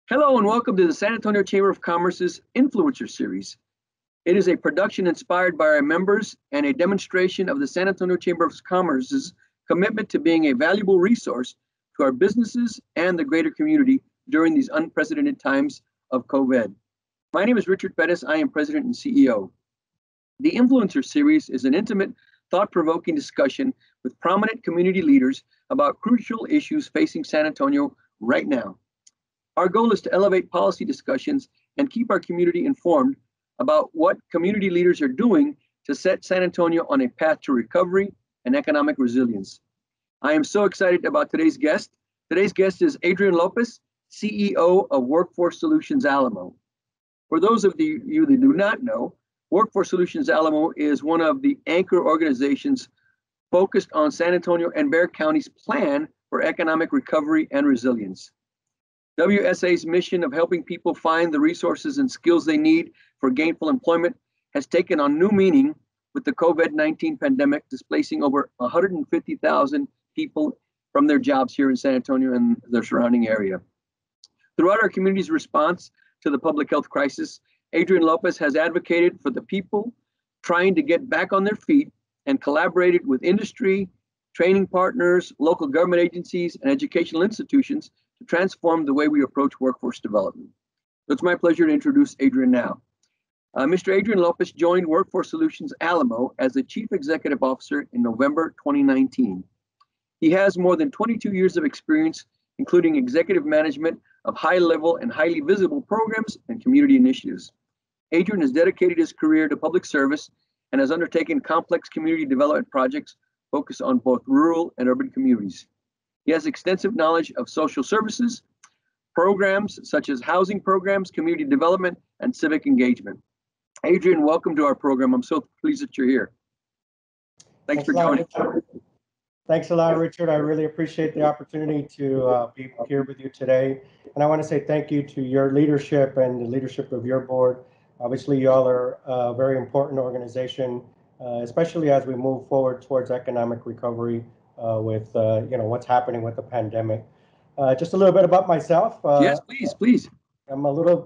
Hello and welcome to the San Antonio Chamber of Commerce's Influencer Series. It is a production inspired by our members and a demonstration of the San Antonio Chamber of Commerce's commitment to being a valuable resource to our businesses and the greater community during these unprecedented times of COVID. My name is Richard Pettis. I am President and CEO. The Influencer Series is an intimate, thought-provoking discussion with prominent community leaders about crucial issues facing San Antonio right now. Our goal is to elevate policy discussions and keep our community informed about what community leaders are doing to set San Antonio on a path to recovery and economic resilience. I am so excited about today's guest. Today's guest is Adrian Lopez, CEO of Workforce Solutions Alamo. For those of you that do not know, Workforce Solutions Alamo is one of the anchor organizations focused on San Antonio and Bexar County's plan for economic recovery and resilience. WSA's mission of helping people find the resources and skills they need for gainful employment has taken on new meaning with the COVID-19 pandemic, displacing over 150,000 people from their jobs here in San Antonio and the surrounding area. Throughout our community's response to the public health crisis, Adrian Lopez has advocated for the people trying to get back on their feet and collaborated with industry, training partners, local government agencies, and educational institutions to transform the way we approach workforce development. So it's my pleasure to introduce Adrian now. Mr. Adrian Lopez joined Workforce Solutions Alamo as the Chief Executive Officer in November 2019. He has more than 22 years of experience, including executive management of high-level and highly visible programs and community initiatives. Adrian has dedicated his career to public service and has undertaken complex community development projects focused on both rural and urban communities. He has extensive knowledge of social services, programs such as housing programs, community development, and civic engagement. Adrian, welcome to our program. I'm so pleased that you're here. Thanks for joining. Thanks a lot, Richard. I really appreciate the opportunity to be here with you today. And I want to say thank you to your leadership and the leadership of your board. Obviously, you all are a very important organization, especially as we move forward towards economic recovery with what's happening with the pandemic. Just a little bit about myself. Yes, please. I'm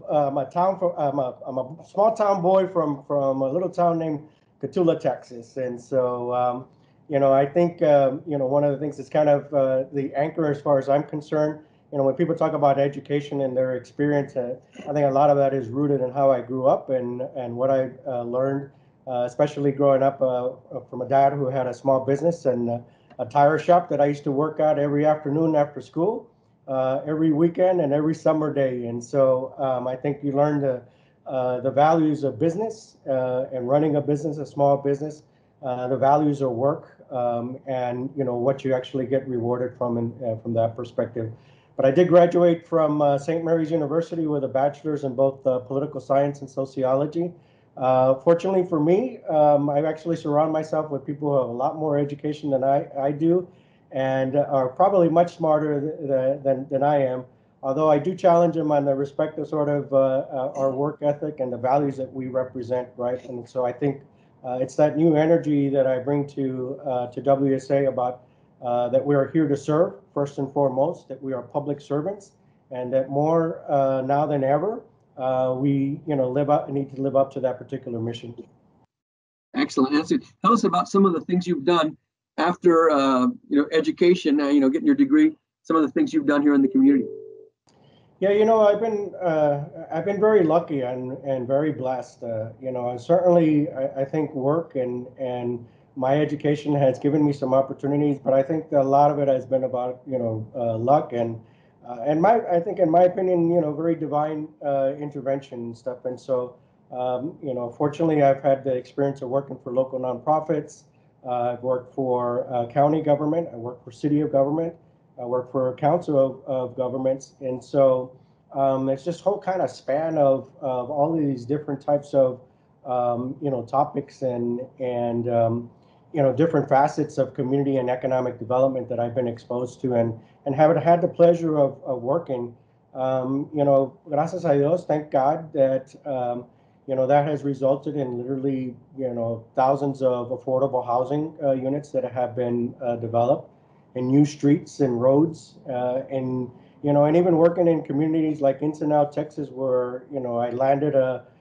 a small town boy from a little town named Cotulla, Texas, and so I think one of the things that's kind of the anchor as far as I'm concerned. When people talk about education and their experience, I think a lot of that is rooted in how I grew up and what I learned, especially growing up from a dad who had a small business and a tire shop that I used to work at every afternoon after school, every weekend and every summer day. And so I think you learn the values of business and running a business, a small business, the values of work, and what you actually get rewarded from that perspective. But I did graduate from St. Mary's University with a bachelor's in both political science and sociology. Fortunately for me, I actually surround myself with people who have a lot more education than I do and are probably much smarter than I am, although I do challenge them on the respect of sort of our work ethic and the values that we represent, right? And so I think it's that new energy that I bring to WSA about that we are here to serve, first and foremost, that we are public servants, and that more now than ever, we need to live up to that particular mission. Excellent answer. Tell us about some of the things you've done after education, getting your degree, some of the things you've done here in the community. Yeah, I've been very lucky and very blessed. And certainly I think work and my education has given me some opportunities, but I think a lot of it has been about luck and I think, in my opinion, very divine intervention and stuff. And so, fortunately, I've had the experience of working for local nonprofits. I've worked for county government. I worked for city of government. I worked for a council of governments. And so it's just whole kind of span of all of these different types of, topics and different facets of community and economic development that I've been exposed to and have had the pleasure of working. Gracias a Dios, thank God that, that has resulted in literally, thousands of affordable housing units that have been developed and new streets and roads and And even working in communities like Ensenada, Texas, where, I landed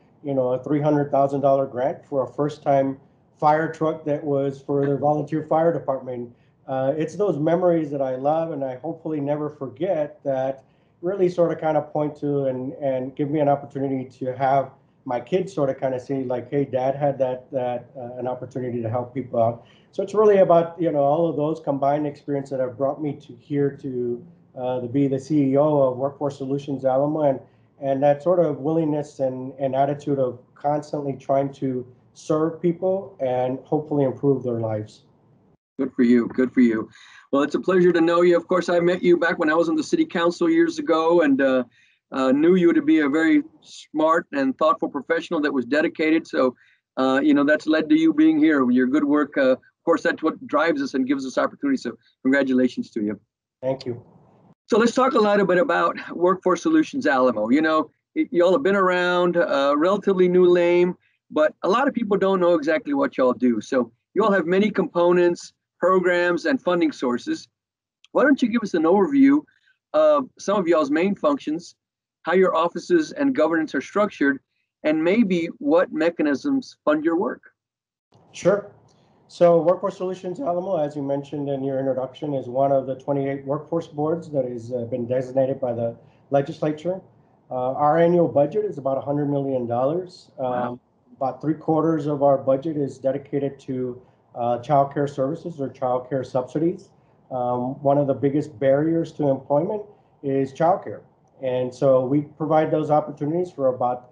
a $300,000 grant for a first-time fire truck that was for the volunteer fire department. It's those memories that I love and I hopefully never forget that really sort of kind of point to and give me an opportunity to have my kids sort of kind of see like, hey, dad had that an opportunity to help people out. So it's really about, all of those combined experiences that have brought me to here to be the CEO of Workforce Solutions Alamo, and that sort of willingness and attitude of constantly trying to serve people and hopefully improve their lives. Good for you. Good for you. Well, it's a pleasure to know you. Of course, I met you back when I was on the city council years ago, and knew you to be a very smart and thoughtful professional that was dedicated. So, that's led to you being here. Your good work, of course, that's what drives us and gives us opportunity. So congratulations to you. Thank you. So let's talk a little bit about Workforce Solutions Alamo. Y'all have been around, relatively new name, but a lot of people don't know exactly what y'all do. So you all have many components, programs, and funding sources. Why don't you give us an overview of some of y'all's main functions, how your offices and governance are structured, and maybe what mechanisms fund your work? Sure. So Workforce Solutions Alamo, as you mentioned in your introduction, is one of the 28 workforce boards that has been designated by the legislature. Our annual budget is about $100 million. Wow. About 3/4 of our budget is dedicated to child care services or child care subsidies. One of the biggest barriers to employment is child care. And so we provide those opportunities for about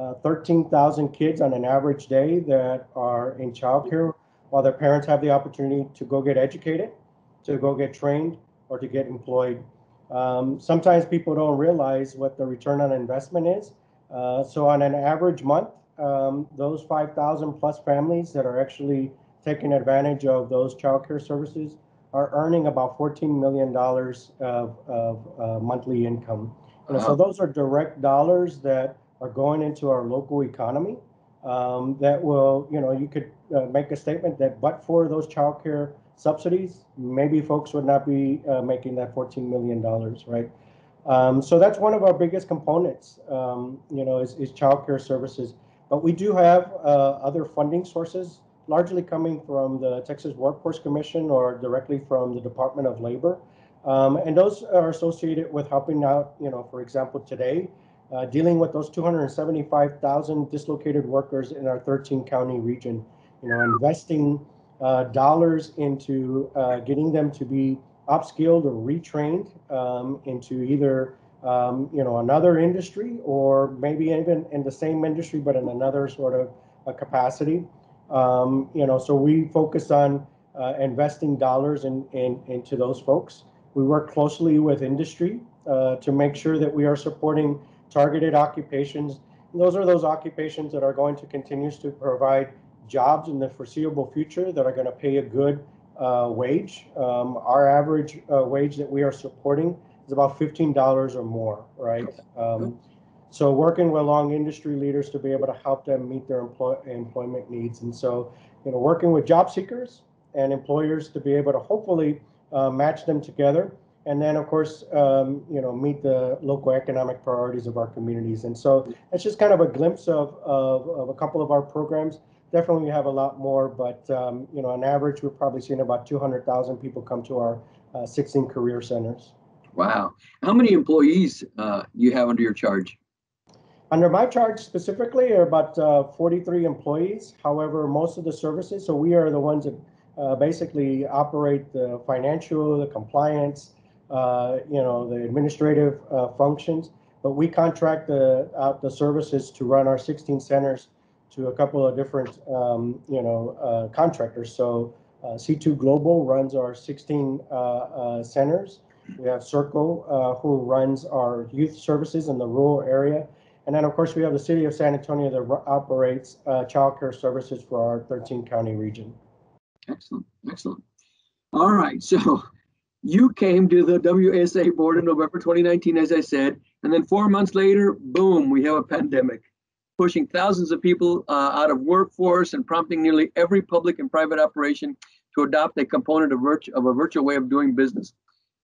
13,000 kids on an average day that are in child care, while their parents have the opportunity to go get educated, to go get trained, or to get employed. Sometimes people don't realize what the return on investment is. So on an average month, those 5,000 plus families that are actually taking advantage of those child care services are earning about $14 million of monthly income. So those are direct dollars that are going into our local economy. That will, you could make a statement that but for those child care subsidies, maybe folks would not be making that $14 million, right? So that's one of our biggest components, is child care services. But we do have other funding sources, largely coming from the Texas Workforce Commission or directly from the Department of Labor. And those are associated with helping out, for example, today, dealing with those 275,000 dislocated workers in our 13-county region, investing dollars into getting them to be upskilled or retrained into either another industry or maybe even in the same industry but in another sort of capacity. So we focus on investing dollars into those folks. We work closely with industry to make sure that we are supporting targeted occupations. And those are those occupations that are going to continue to provide jobs in the foreseeable future that are going to pay a good wage. Our average wage that we are supporting is about $15 or more, right? So working with along industry leaders to be able to help them meet their employment needs. And so, working with job seekers and employers to be able to hopefully match them together. And then, of course, meet the local economic priorities of our communities. And so it's just kind of a glimpse of a couple of our programs. Definitely we have a lot more, but, on average, we're probably seeing about 200,000 people come to our 16 career centers. Wow. How many employees you have under your charge? Under my charge specifically are about 43 employees. However, most of the services, so we are the ones that basically operate the financial, the compliance, the administrative functions, but we contract out the services to run our 16 centers to a couple of different, contractors. So C2 Global runs our 16 centers. We have Circle, who runs our youth services in the rural area. And then, of course, we have the city of San Antonio that operates child care services for our 13-county region. Excellent. Excellent. All right. So you came to the WSA board in November 2019, as I said, and then 4 months later, boom, we have a pandemic, pushing thousands of people out of workforce and prompting nearly every public and private operation to adopt a component of a virtual way of doing business.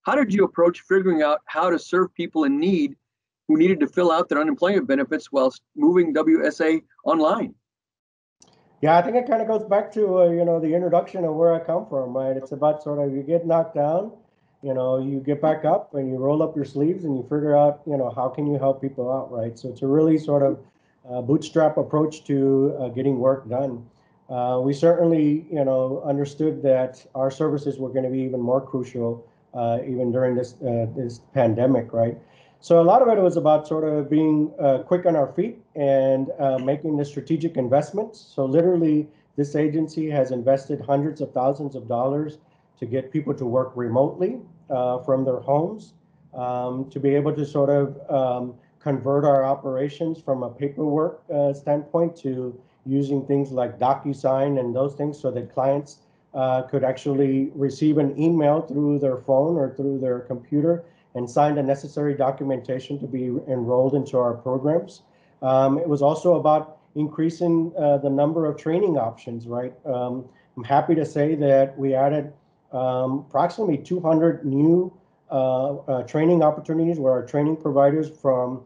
How did you approach figuring out how to serve people in need who needed to fill out their unemployment benefits whilst moving WSA online? Yeah, I think it kind of goes back to the introduction of where I come from, right? It's about sort of you get knocked down, you get back up and you roll up your sleeves and you figure out, how can you help people out, right? So it's a really sort of bootstrap approach to getting work done. We certainly, understood that our services were going to be even more crucial, even during this pandemic, right? So a lot of it was about sort of being quick on our feet and making the strategic investments. So literally, this agency has invested hundreds of thousands of dollars to get people to work remotely from their homes, to be able to sort of convert our operations from a paperwork standpoint to using things like DocuSign and those things so that clients could actually receive an email through their phone or through their computer and sign the necessary documentation to be enrolled into our programs. It was also about increasing the number of training options, right? I'm happy to say that we added approximately 200 new training opportunities where our training providers from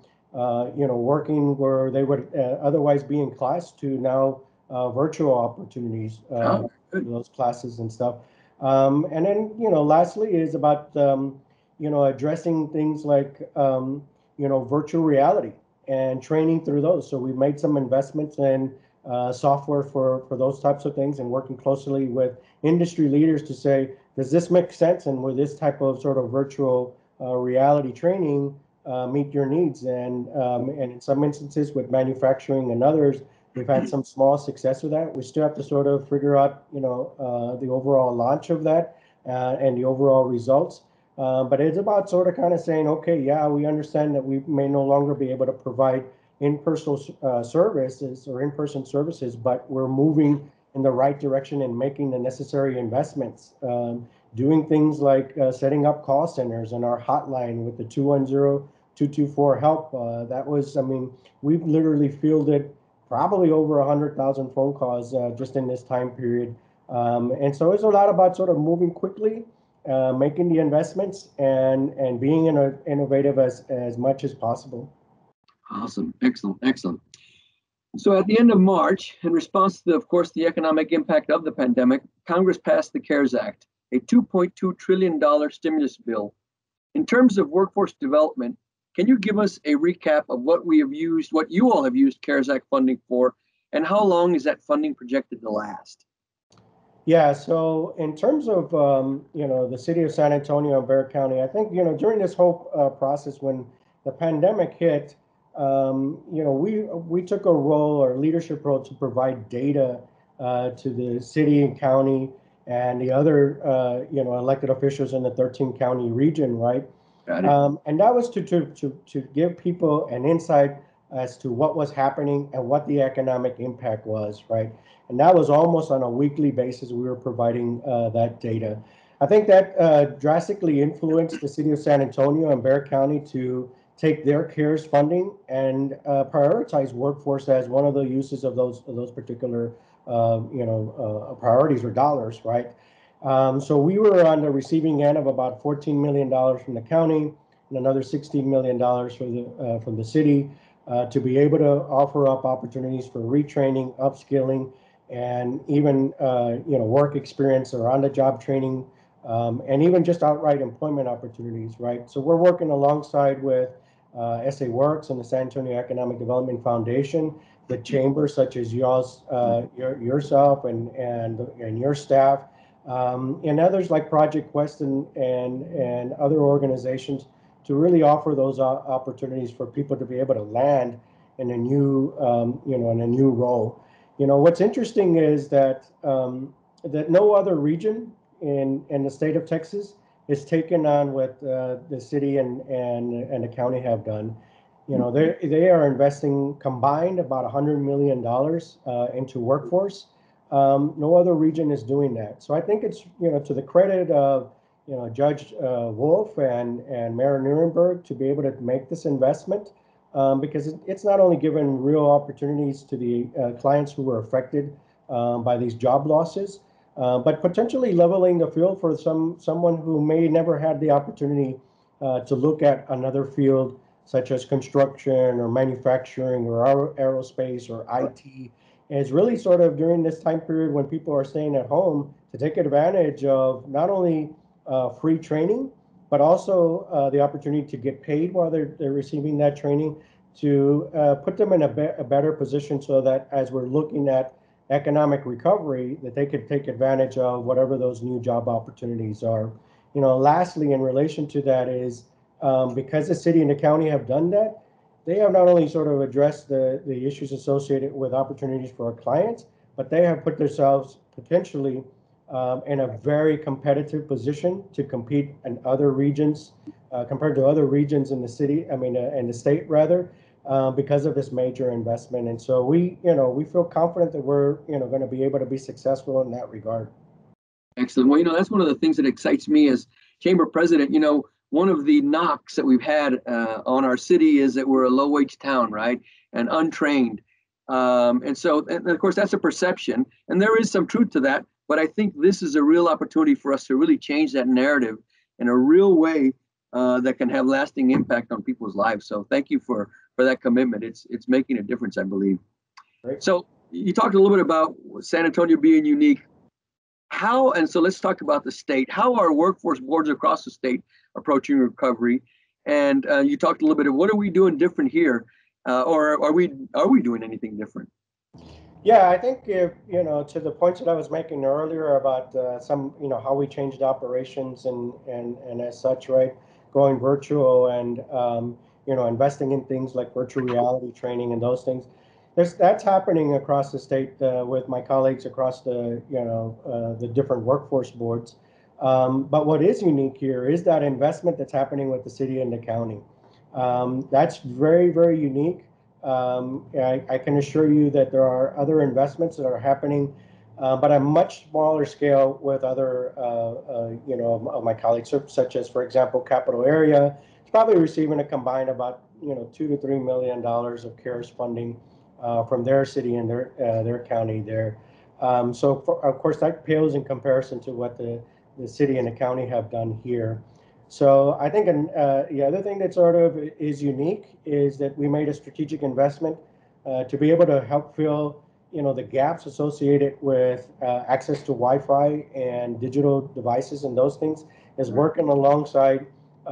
working where they would otherwise be in class to now virtual opportunities Oh, for good. those classes and stuff. And then, lastly is about addressing things like, virtual reality and training through those. So we made some investments in software for those types of things and working closely with industry leaders to say, does this make sense? And with this type of sort of virtual reality training meet your needs? And in some instances with manufacturing and others, we've had some small success with that. We still have to sort of figure out, the overall launch of that and the overall results. But it's about sort of kind of saying, okay, yeah, we understand that we may no longer be able to provide in-person services or in-person services, but we're moving in the right direction and making the necessary investments. Doing things like setting up call centers and our hotline with the 210-224-HELP. That was, I mean, we've literally fielded probably over 100,000 phone calls just in this time period. And so it's a lot about sort of moving quickly, making the investments and being innovative as much as possible. Awesome. Excellent. Excellent. So at the end of March, in response to, of course, the economic impact of the pandemic, Congress passed the CARES Act, a $2.2 trillion stimulus bill. In terms of workforce development, can you give us a recap of what you all have used CARES Act funding for, and how long is that funding projected to last? Yeah, so in terms of the city of San Antonio and Bexar County, I think during this whole process when the pandemic hit, we took a role or leadership role to provide data to the city and county and the other elected officials in the 13 county region, right? Got it. And that was to give people an insight as to what was happening and what the economic impact was, right? And that was almost on a weekly basis. We were providing that data. I think that drastically influenced the city of San Antonio and Bexar County to take their CARES funding and prioritize workforce as one of the uses of those particular priorities or dollars, right? So we were on the receiving end of about $14 million from the county and another $16 million from the city to be able to offer up opportunities for retraining, upskilling, and even work experience or on-the-job training, and even just outright employment opportunities, right? So we're working alongside with SA Works and the San Antonio Economic Development Foundation, the chambers such as yourself and your staff, and others like Project Quest and other organizations to really offer those opportunities for people to be able to land in a new in a new role. What's interesting is that that no other region in the state of Texas is taken on what the city and the county have done. They are investing combined about $100 million into workforce. No other region is doing that. So I think it's to the credit of Judge Wolf and Mayor Nuremberg to be able to make this investment, because it's not only given real opportunities to the clients who were affected by these job losses, but potentially leveling the field for someone who may never had the opportunity to look at another field such as construction or manufacturing or aerospace or IT. Is really sort of during this time period when people are staying at home to take advantage of not only free training, but also the opportunity to get paid while they're receiving that training, to put them in a better position so that as we're looking at economic recovery, that they could take advantage of whatever those new job opportunities are. Lastly, in relation to that is because the city and the county have done that, they have not only sort of addressed the issues associated with opportunities for our clients, but they have put themselves potentially in a very competitive position to compete in other regions compared to other regions in the city, in the state rather, because of this major investment. And so we feel confident that we're, going to be able to be successful in that regard. Excellent. Well, that's one of the things that excites me as chamber president. One of the knocks that we've had on our city is that we're a low-wage town, right, and untrained. And of course, that's a perception, and there is some truth to that. But I think this is a real opportunity for us to really change that narrative in a real way that can have lasting impact on people's lives. So thank you for that commitment. It's making a difference, I believe. Great. So you talked a little bit about San Antonio being unique. So let's talk about the state. How are workforce boards across the state approaching recovery? And you talked a little bit of what are we doing different here, or are we doing anything different? Yeah, I think if, to the points that I was making earlier about some, how we changed operations and as such, right, going virtual and, investing in things like virtual reality training and those things. That's happening across the state with my colleagues across the different workforce boards. But what is unique here is that investment that's happening with the city and the county. That's very, very unique. I can assure you that there are other investments that are happening, but at a much smaller scale with other, of my colleagues, such as, for example, Capital Area. It's probably receiving a combined about, $2 to $3 million of CARES funding from their city and their county there. So, of course, that pales in comparison to what the city and the county have done here. So I think the other thing that sort of is unique is that we made a strategic investment to be able to help fill, the gaps associated with access to Wi-Fi and digital devices and those things, is working alongside,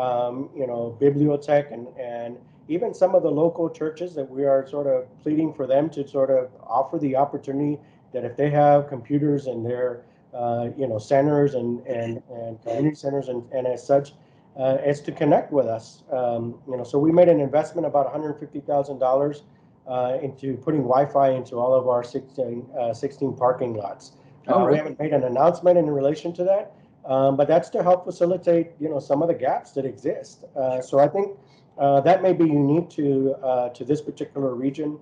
Bibliotech and even some of the local churches that we are sort of pleading for them to sort of offer the opportunity that if they have computers in their centers and community centers and as such, is to connect with us. So we made an investment about $150,000 into putting Wi-Fi into all of our 16 parking lots. Right. We haven't made an announcement in relation to that, but that's to help facilitate, some of the gaps that exist. So I think that may be unique to this particular region.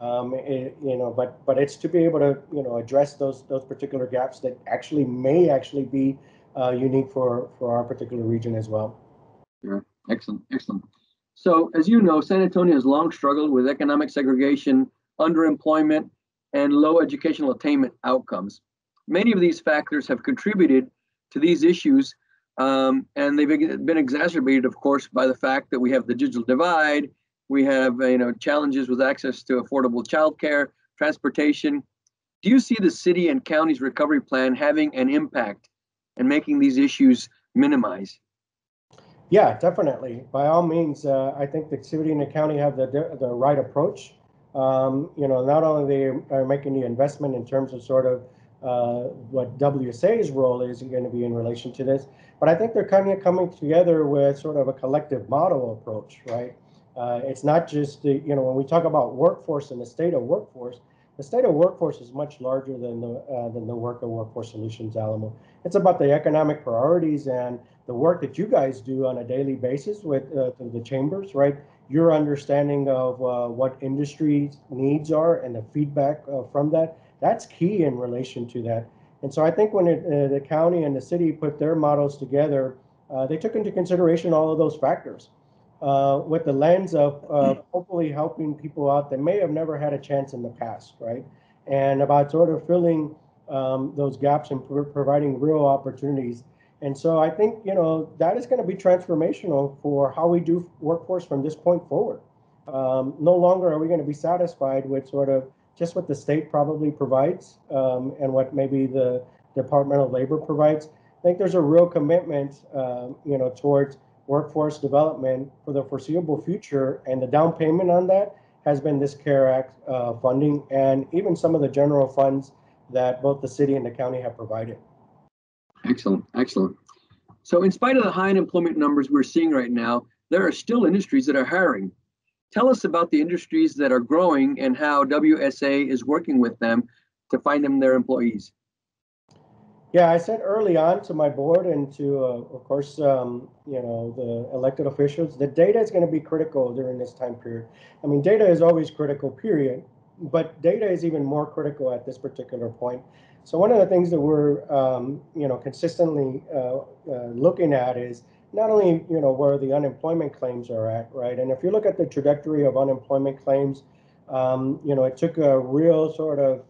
But it's to be able to address those particular gaps that may be unique for our particular region as well. Sure. Excellent. So as you know, San Antonio has long struggled with economic segregation, underemployment, and low educational attainment outcomes. Many of these factors have contributed to these issues, and they've been exacerbated, of course, by the fact that we have the digital divide. We have challenges with access to affordable childcare, transportation. Do you see the city and county's recovery plan having an impact and making these issues minimize? Yeah, definitely. By all means, I think the city and the county have the right approach. Not only they are making the investment in terms of sort of what WSA's role is going to be in relation to this, but I think they're kind of coming together with sort of a collective model approach, right? It's not just when we talk about workforce and the state of workforce is much larger than the work of Workforce Solutions Alamo. It's about the economic priorities and the work that you guys do on a daily basis with the chambers, right? Your understanding of what industry needs are and the feedback from that's key in relation to that. And so I think when the county and the city put their models together, they took into consideration all of those factors with the lens of hopefully helping people out that may have never had a chance in the past, right? And about sort of filling those gaps and providing real opportunities. And so I think, that is going to be transformational for how we do workforce from this point forward. No longer are we going to be satisfied with sort of just what the state probably provides, and what maybe the Department of Labor provides. I think there's a real commitment, towards workforce development for the foreseeable future, and the down payment on that has been this CARE Act funding, and even some of the general funds that both the city and the county have provided. Excellent, excellent. So in spite of the high unemployment numbers we're seeing right now, there are still industries that are hiring. Tell us about the industries that are growing and how WSA is working with them to find them their employees. Yeah, I said early on to my board and to, of course, the elected officials, that data is going to be critical during this time period. I mean, data is always critical, period, but data is even more critical at this particular point. So one of the things that we're, consistently looking at is not only, where the unemployment claims are at, right? And if you look at the trajectory of unemployment claims, it took a real sort of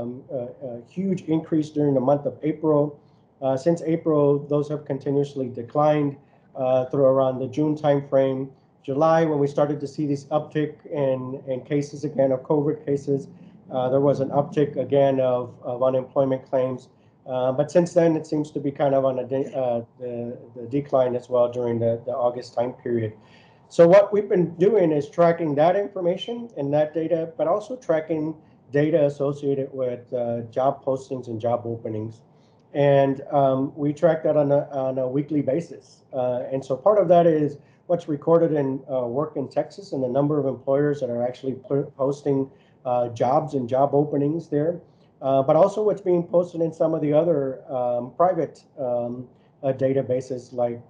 a huge increase during the month of April. Since April, those have continuously declined through around the June timeframe. July, when we started to see this uptick in cases again of COVID cases, there was an uptick again of unemployment claims. But since then, it seems to be kind of on the decline as well during the August time period. So what we've been doing is tracking that information and that data, but also tracking data associated with job postings and job openings. And we track that on a weekly basis. And so part of that is what's recorded in Work in Texas and the number of employers that are actually posting jobs and job openings there. But also what's being posted in some of the other private databases like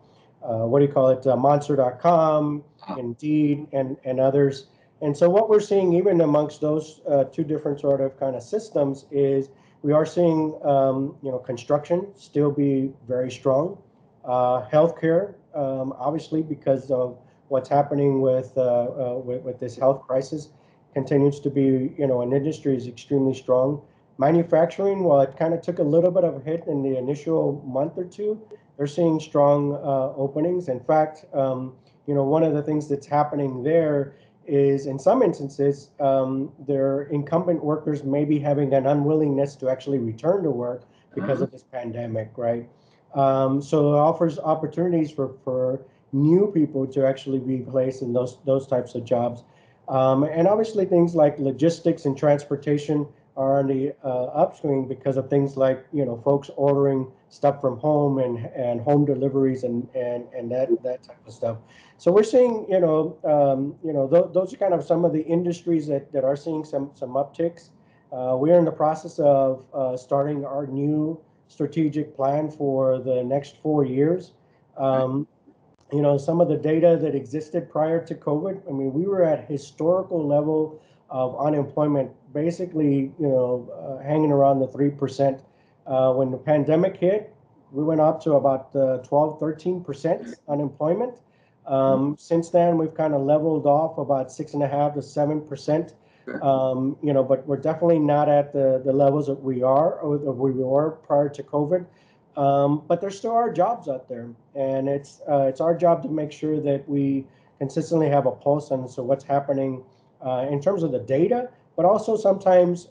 Monster.com, Indeed, and others. And so what we're seeing even amongst those two different sort of kind of systems is we are seeing, construction still be very strong. Healthcare, obviously, because of what's happening with this health crisis, continues to be, an industry is extremely strong. Manufacturing, while it kind of took a little bit of a hit in the initial month or two, they're seeing strong openings. In fact, one of the things that's happening there is in some instances, their incumbent workers may be having an unwillingness to actually return to work because of this pandemic, right? So it offers opportunities for new people to actually be placed in those types of jobs. And obviously things like logistics and transportation are on the upswing because of things like, folks ordering stuff from home and home deliveries and that type of stuff. So we're seeing, those are kind of some of the industries that are seeing some upticks. We're in the process of starting our new strategic plan for the next 4 years. Some of the data that existed prior to COVID, I mean, we were at historical level of unemployment, basically, hanging around the 3%. When the pandemic hit, we went up to about 12, 13% unemployment. Since then, we've kind of leveled off about 6.5 to 7%. But we're definitely not at the levels that we were prior to COVID. But there still are jobs out there, and it's our job to make sure that we consistently have a pulse on what's happening in terms of the data, but also sometimes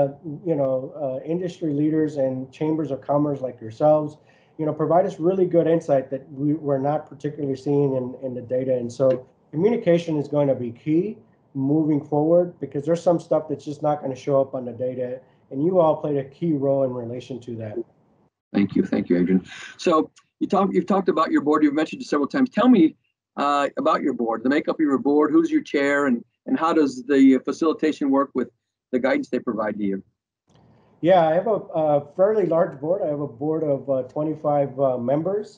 industry leaders and chambers of commerce like yourselves, provide us really good insight that we're not particularly seeing in the data. And so communication is going to be key moving forward because there's some stuff that's just not going to show up on the data, and you all played a key role in relation to that. Thank you, Adrian. So you've talked about your board. You've mentioned it several times. Tell me about your board, the makeup of your board. Who's your chair, and how does the facilitation work with the guidance they provide to you? Yeah, I have a fairly large board. I have a board of 25 members.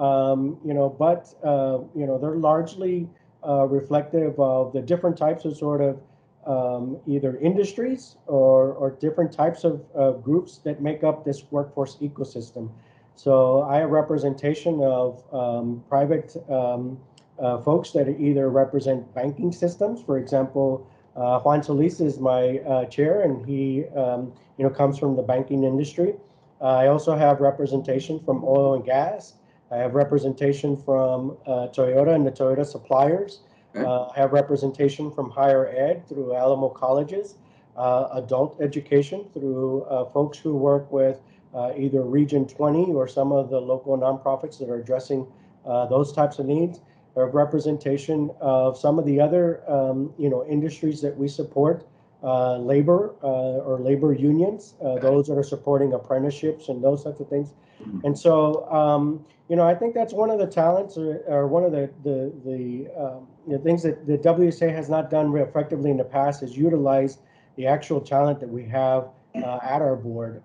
But they're largely reflective of the different types of sort of either industries or different types of groups that make up this workforce ecosystem. So I have representation of private folks that either represent banking systems. For example, Juan Solis is my chair, and he comes from the banking industry. I also have representation from oil and gas. I have representation from Toyota and the Toyota suppliers. Okay. I have representation from higher ed through Alamo colleges, adult education through folks who work with either Region 20 or some of the local nonprofits that are addressing those types of needs. I have representation of some of the other industries that we support, labor or labor unions, those that are supporting apprenticeships and those types of things. And so, I think that's one of the talents or one of the things that the WSA has not done effectively in the past is utilize the actual talent that we have at our board.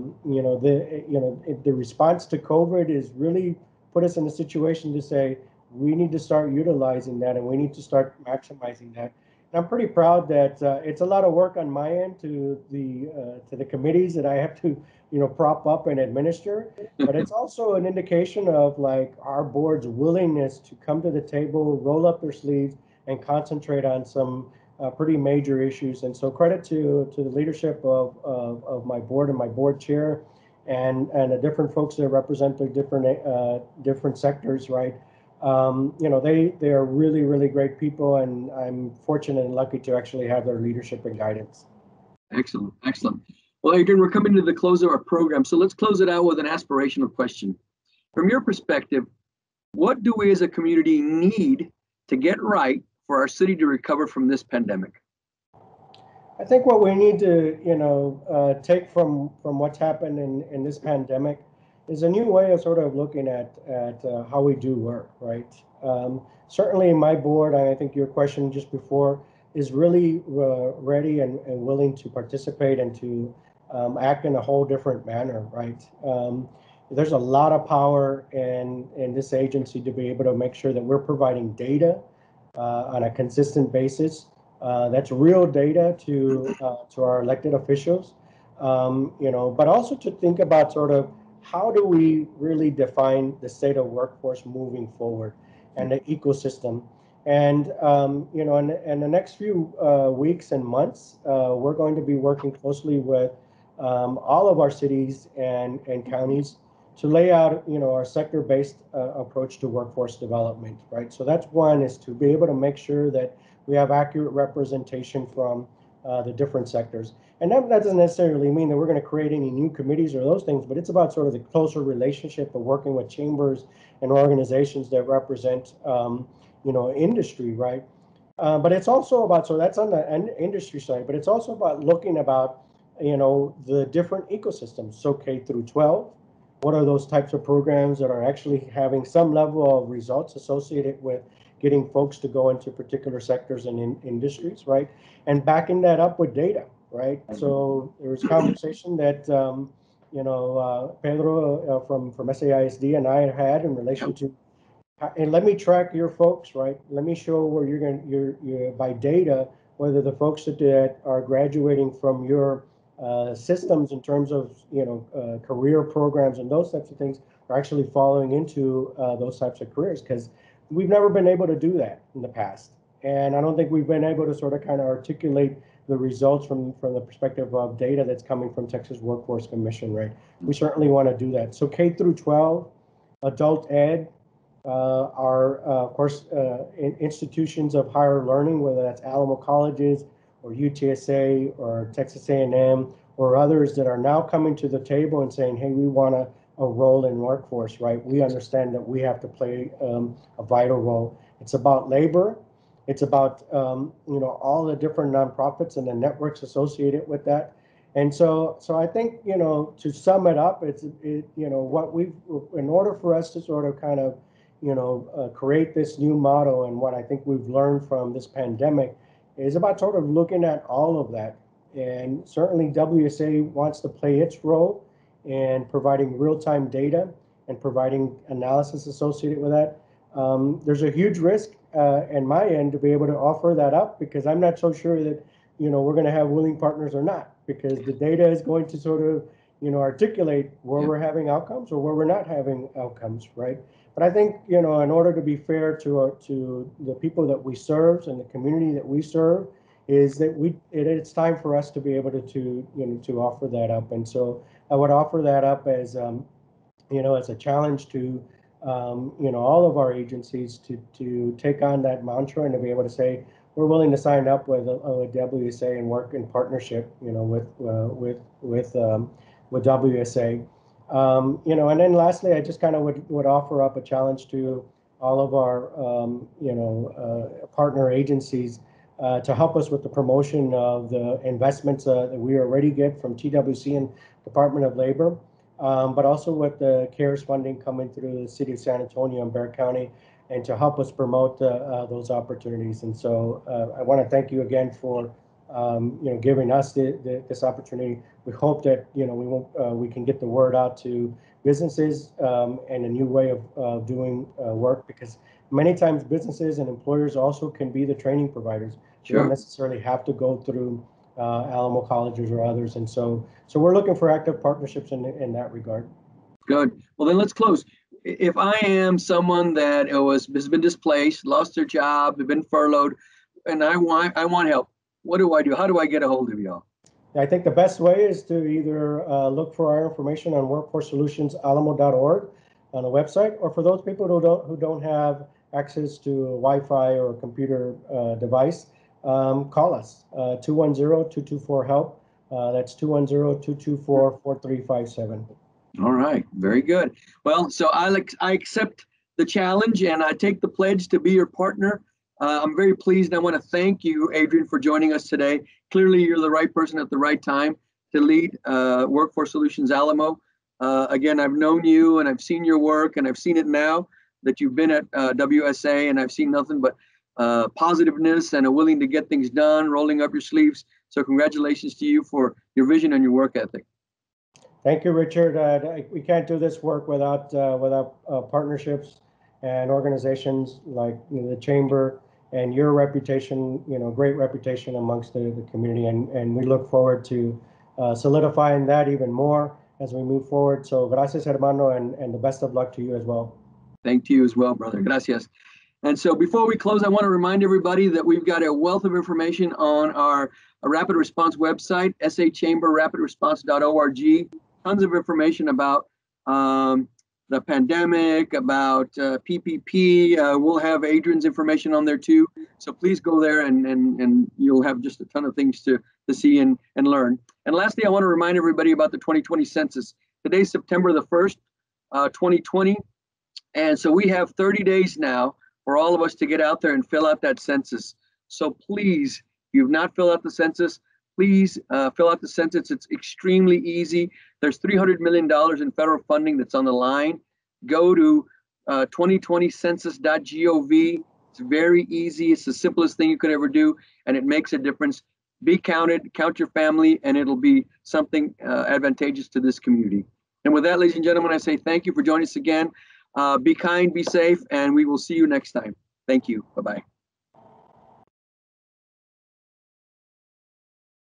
The response to COVID is really put us in a situation to say we need to start utilizing that and we need to start maximizing that. And I'm pretty proud that it's a lot of work on my end to the committees that I have to prop up and administer, but it's also an indication of like our board's willingness to come to the table, roll up their sleeves, and concentrate on some pretty major issues. And so credit to the leadership of my board and my board chair, and the different folks that represent their different sectors, right? They are really, really great people, and I'm fortunate and lucky to actually have their leadership and guidance. Excellent, excellent. Well, Adrian, we're coming to the close of our program, so let's close it out with an aspirational question. From your perspective, what do we as a community need to get right for our city to recover from this pandemic? I think what we need to take from what's happened in this pandemic is a new way of sort of looking at how we do work, right? Certainly my board, and I think your question just before, is really ready and willing to participate and to act in a whole different manner, right? There's a lot of power in this agency to be able to make sure that we're providing data on a consistent basis. That's real data to our elected officials, but also to think about sort of how do we really define the state of workforce moving forward and the ecosystem. And, in the next few weeks and months, we're going to be working closely with all of our cities and counties to lay out, our sector-based approach to workforce development, right? So that's one, is to be able to make sure that we have accurate representation from the different sectors. And that doesn't necessarily mean that we're going to create any new committees or those things, but it's about sort of the closer relationship of working with chambers and organizations that represent, industry, right? But it's also about, so that's on the industry side, but it's also about looking about, the different ecosystems. So K through 12, what are those types of programs that are actually having some level of results associated with getting folks to go into particular sectors and industries, right? And backing that up with data, right? So there was conversation that, Pedro from SAISD and I had in relation to, and let me track your folks, right? Let me show where you're by data, whether the folks that are graduating from your systems in terms of, career programs and those types of things are actually following into those types of careers, because we've never been able to do that in the past. And I don't think we've been able to sort of kind of articulate the results from the perspective of data that's coming from Texas Workforce Commission, right? We certainly want to do that. So K through 12, adult ed, are, of course, institutions of higher learning, whether that's Alamo colleges or UTSA or Texas A&M or others that are now coming to the table and saying, hey, we want a role in workforce, right? We understand that we have to play a vital role. It's about labor. It's about, all the different nonprofits and the networks associated with that. And so I think, to sum it up, what we've, in order for us to sort of kind of, create this new model, and what I think we've learned from this pandemic is about sort of looking at all of that. And certainly WSA wants to play its role in providing real-time data and providing analysis associated with that. There's a huge risk in my end to be able to offer that up, because I'm not so sure that, we're going to have willing partners or not, because the data is going to sort of, articulate where we're having outcomes or where we're not having outcomes, right? But I think, in order to be fair to the people that we serve and the community that we serve, is that it's time for us to be able to offer that up. And so I would offer that up as as a challenge to all of our agencies to take on that mantra and to be able to say we're willing to sign up with a WSA and work in partnership, with WSA. And then lastly, I just kind of would offer up a challenge to all of our partner agencies to help us with the promotion of the investments that we already get from TWC and Department of Labor, but also with the CARES funding coming through the City of San Antonio and Bexar County, and to help us promote those opportunities. And so I want to thank you again for giving us this opportunity. We hope that we can get the word out to businesses and a new way of doing work, because many times businesses and employers also can be the training providers. Sure. You don't necessarily have to go through Alamo colleges or others, and so we're looking for active partnerships in that regard. Good. Well, then let's close. If I am someone that has been displaced, lost their job, have been furloughed, and I want help, what do I do? How do I get a hold of y'all? I think the best way is to either look for our information on workforcesolutionsAlamo.org on the website, or for those people who don't have access to a Wi-Fi or a computer device, call us 210-224-HELP. That's 210-224-4357. All right, very good. Well, so I accept the challenge and I take the pledge to be your partner. I'm very pleased. I want to thank you, Adrian, for joining us today. Clearly, you're the right person at the right time to lead Workforce Solutions Alamo. Again, I've known you and I've seen your work, and I've seen it now that you've been at WSA, and I've seen nothing but positiveness and a willing to get things done, rolling up your sleeves. So congratulations to you for your vision and your work ethic. Thank you, Richard. We can't do this work without partnerships and organizations like the Chamber and your reputation, great reputation amongst the community. And we look forward to solidifying that even more as we move forward. So gracias, hermano, and the best of luck to you as well. Thank you as well, brother. Gracias. And so before we close, I want to remind everybody that we've got a wealth of information on our Rapid Response website, sachamberrapidresponse.org. Tons of information about the pandemic, about PPP. We'll have Adrian's information on there too. So please go there and you'll have just a ton of things to see and learn. And lastly, I want to remind everybody about the 2020 census. Today's September the 1st, 2020. And so we have 30 days now for all of us to get out there and fill out that census. So please, if you've not filled out the census, please fill out the census. It's extremely easy. There's $300 million in federal funding that's on the line. Go to 2020census.gov. It's very easy. It's the simplest thing you could ever do, and it makes a difference. Be counted, count your family, and it'll be something advantageous to this community. And with that, ladies and gentlemen, I say thank you for joining us again. Be kind, be safe, and we will see you next time. Thank you. Bye-bye.